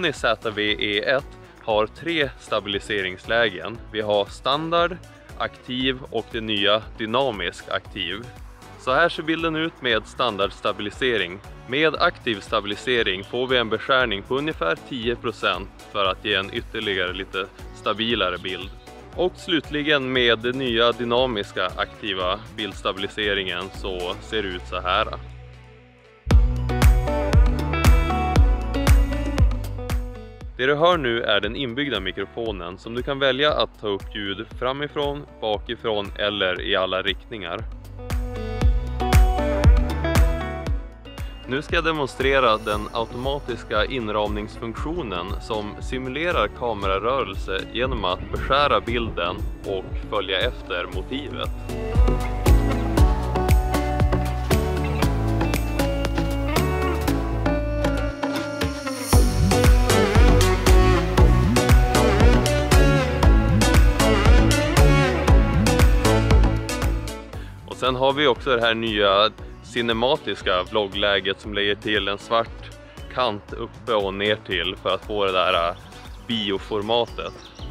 Sony ZV-E1 har 3 stabiliseringslägen. Vi har standard, aktiv och det nya dynamisk aktiv. Så här ser bilden ut med standardstabilisering. Med aktiv stabilisering får vi en beskärning på ungefär 10% för att ge en ytterligare lite stabilare bild. Och slutligen med den nya dynamiska aktiva bildstabiliseringen så ser det ut så här. Det du hör nu är den inbyggda mikrofonen som du kan välja att ta upp ljud framifrån, bakifrån eller i alla riktningar. Nu ska jag demonstrera den automatiska inramningsfunktionen som simulerar kamerarörelse genom att beskära bilden och följa efter motivet. Och sen har vi också det här nya cinematiska vloggläget som lägger till en svart kant uppe och ner till för att få det där bioformatet.